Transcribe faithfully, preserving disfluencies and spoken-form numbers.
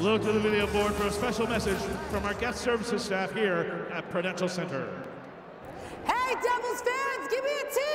Look to the video board for a special message from our guest services staff here at Prudential Center. Hey, Devils fans, give me a team!